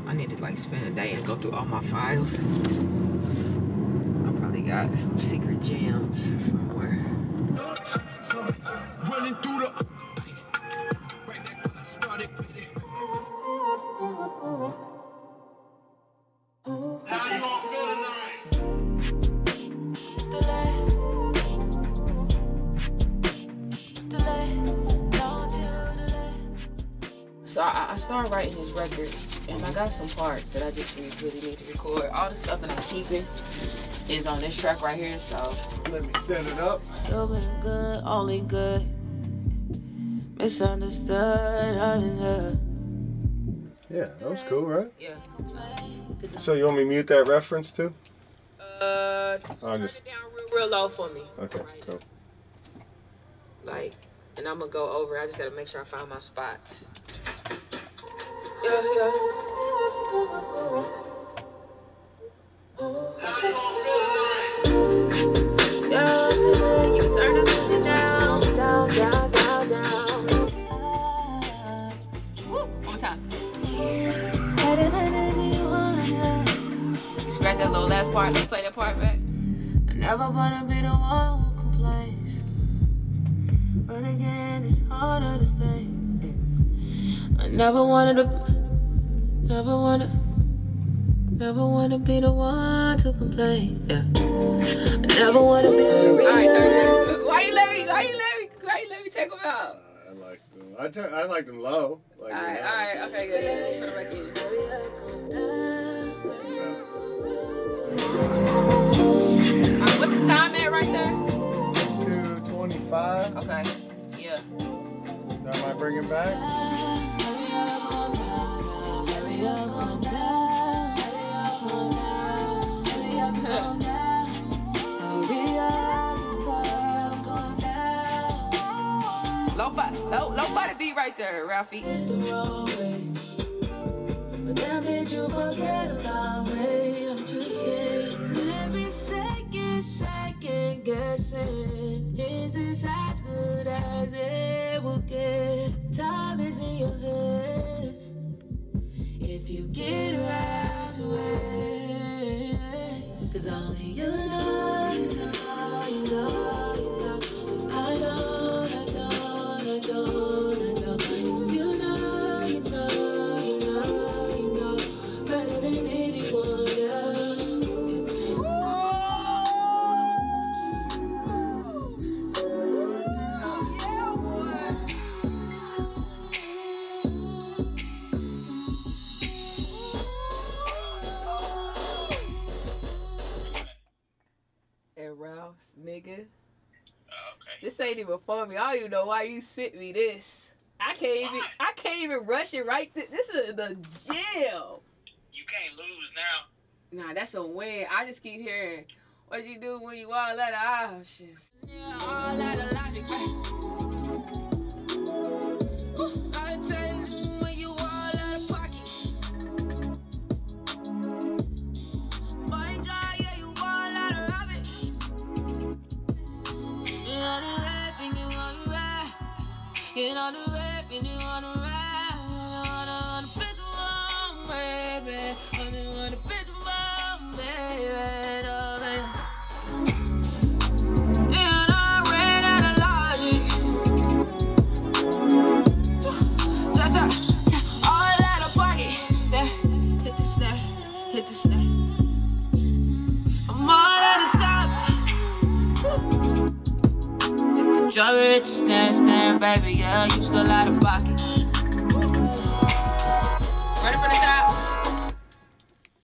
I need to like spend a day and go through all my files. I probably got some secret jams somewhere. Running through the So I started writing this record, and I got some parts that I just really need to record. All the stuff that I'm keeping is on this track right here, so. Let me set it up. You've been good, only good. Misunderstood, Yeah, that was cool, right? Yeah. So you want me to mute that reference too? Turn it down real low for me. Okay, cool. Like, and I'm gonna go over. I just gotta make sure I find my spots. Yeah. You can turn the music down. Woo, one more time. You scratch that little last part. Let's play that part back. I never wanna be the one who complains, but again, it's harder to say. I never wanna be the one to complain. Yeah. I never wanna be the one. Alright, turn it. Why you let me take them out? I like them low. Like alright, okay, good. Let's put them back in. Alright, what's the time at right there? 2:25. Okay. Yeah. That might bring it back. Lo-fi the beat right there, Ralphie. It's the wrong way, but damn did you forget about me? I'm just saying, every second guessing, is this as good as it will get? Time is in your hands, if you get right to it, 'cause only you know, you know, you know, you know, I know. Better than anyone else. Hey, Ralph, nigga. Okay. This ain't even for me. I don't even know why you sent me this. I can't even rush it right. This is the jail. You can't lose now. Nah, that's a win. I just keep hearing what you do when you all out of options. Yeah, all out of logic. I tell you when you all out of pocket. My God, yeah, you all out of habit. You on the left and you on the right. You on the left and you on the right. You wanna fit the wrong, baby. You wanna fit the wrong, baby. And I ran out of logic. All out of pocket. Snap, hit the snap, hit the snap. I'm all at the top. Hit the drummer, hit the snare, snare, baby. Yeah, you still out of pocket.